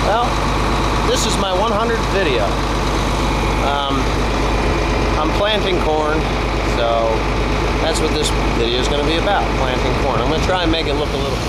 Well, this is my 100th video. I'm planting corn, so that's what this video is going to be about, planting corn. I'm going to try and make it look a little...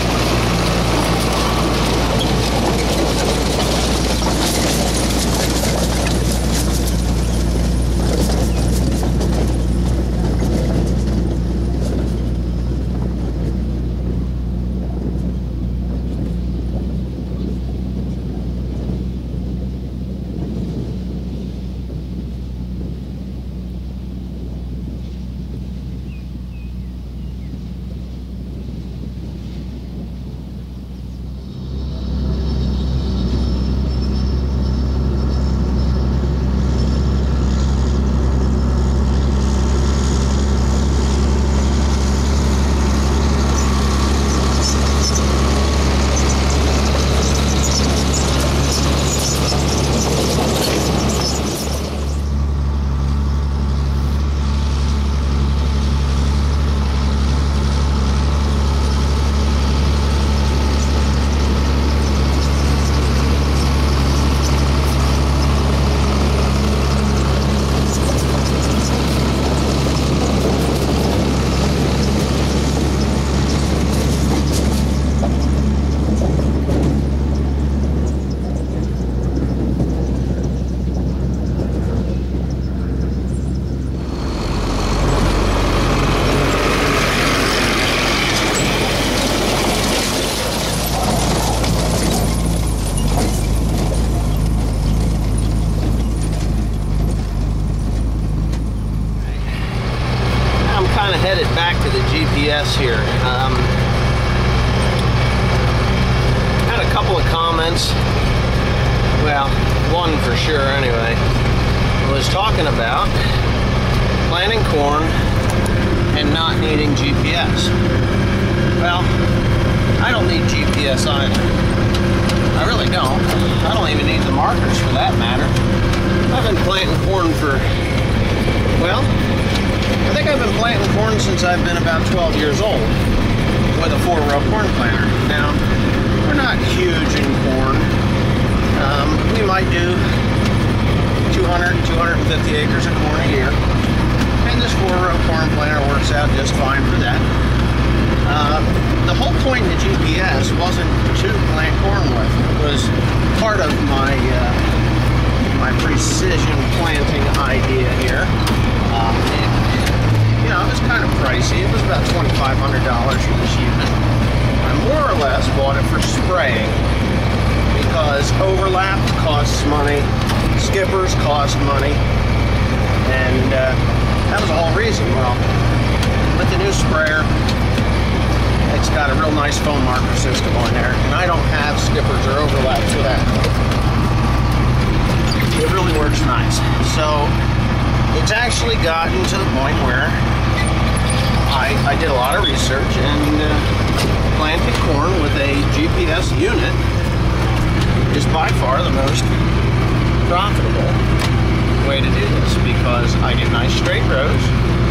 Headed back to the GPS here. Had a couple of comments. Well, one for sure anyway. Was talking about planting corn and not needing GPS. Well, I don't need GPS either. I really don't. I don't even need the markers for that matter. I've been planting corn for, well, I think I've been planting corn since I've been about 12 years old with a 4-row corn planter. Now, we're not huge in corn. We might do 200, 250 acres of corn a year. And this 4-row corn planter works out just fine for that. The whole point of the GPS wasn't to plant corn with. It was part of my, my precision planting idea here. You know, it was kind of pricey. It was about $2,500 for this unit. I more or less bought it for spraying because overlap costs money, skippers cost money, and that was the whole reason. Well, with the new sprayer, it's got a real nice foam marker system on there, and I don't have skippers or overlaps for that. It really works nice. So it's actually gotten to the point where I did a lot of research, and planting corn with a GPS unit is by far the most profitable way to do this because I get nice straight rows.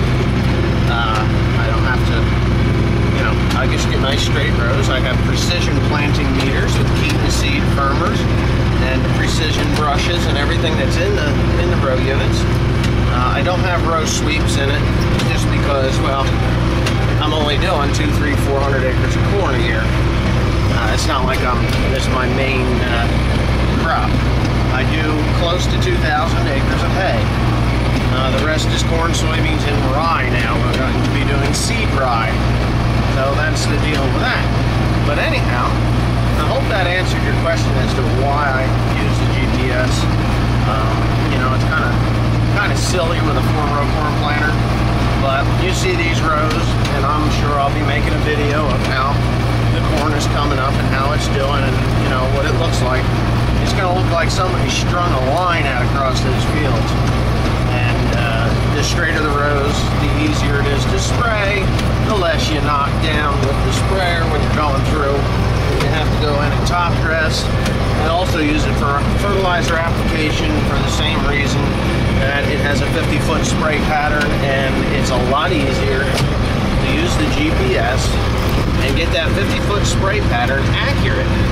I don't have to, you know, I just get nice straight rows. I have precision planting meters with Keaton seed firmers and precision brushes and everything that's in the row units. I don't have row sweeps in it just because, well, I'm only doing 200, 300, 400 acres of corn a year. It's not like this is my main crop. I do close to 2,000 acres of hay. The rest is corn, soybeans, and rye now. We're going to be doing seed rye. So that's the deal with that. But anyhow, I hope that answered your question as to why I use the GPS. You know, it's kind of silly with a 4-row corn planter, but you see these rows, and I'm sure I'll be making a video of how the corn is coming up and how it's doing, and you know what it looks like. It's going to look like somebody strung a line out across those fields. And the straighter the rows, the easier it is to spray, the less you knock down with the sprayer when you're going through. You have to go in and top dress. I also use it for fertilizer application for the same reason that it has a 50-foot spray pattern, and it's a lot easier to use the GPS and get that 50-foot spray pattern accurate.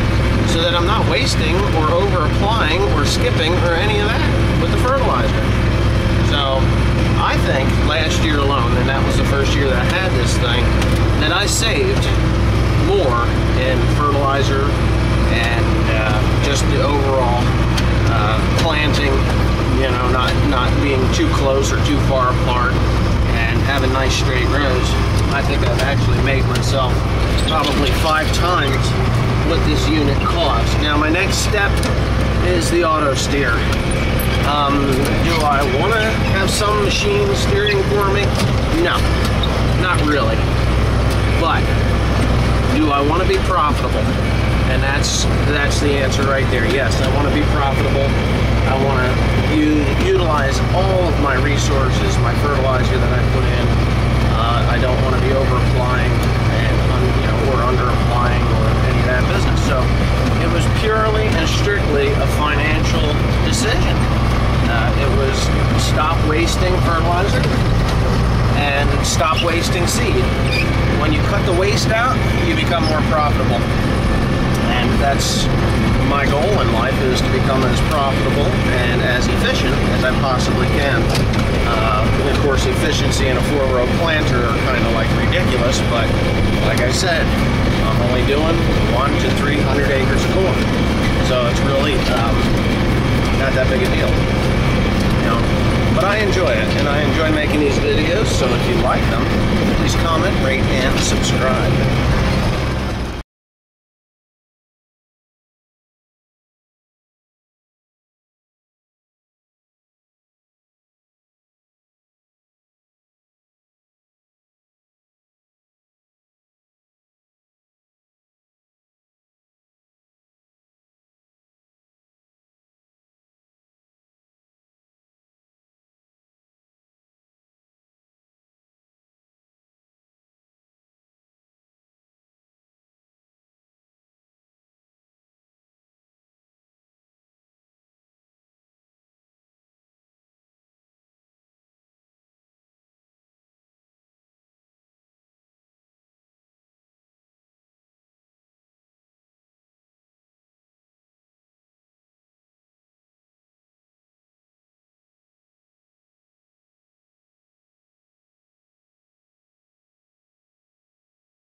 so that I'm not wasting or over applying or skipping or any of that with the fertilizer. So I think last year alone, and that was the first year that I had this thing, that I saved more in fertilizer and just the overall planting, you know, not being too close or too far apart and having nice straight rows. I think I've actually made myself probably 5 times what this unit costs. Now my next step is the auto steer. Do I want to have some machine steering for me? No, not really. But do I want to be profitable? And that's the answer right there. Yes, I want to be profitable. I want to utilize all of my resources, my fertilizer that I put in. I don't want to be over applying and or under applying or any of that business. So it was purely and strictly a financial decision. It was stop wasting fertilizer and stop wasting seed. When you cut the waste out, you become more profitable. And that's my goal in life, is to become as profitable and as efficient as I possibly can. And of course, efficiency in a 4-row planter are kind of like ridiculous, but like I said, I'm only doing 100 to 300 acres of corn. So it's really not that big a deal. But I enjoy it, and I enjoy making these videos, so if you like them, please comment, rate, and subscribe.